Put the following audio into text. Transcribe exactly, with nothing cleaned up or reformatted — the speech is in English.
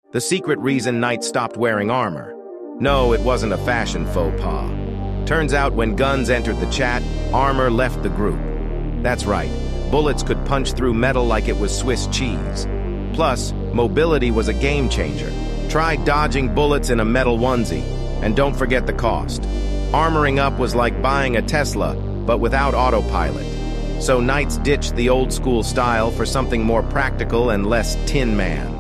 The secret reason Knight stopped wearing armor. No, it wasn't a fashion faux pas. Turns out when guns entered the chat, armor left the group. That's right, bullets could punch through metal like it was Swiss cheese. Plus, mobility was a game changer. Try dodging bullets in a metal onesie, and don't forget the cost. Armoring up was like buying a Tesla, but without autopilot. So Knights ditched the old school style for something more practical and less Tin Man.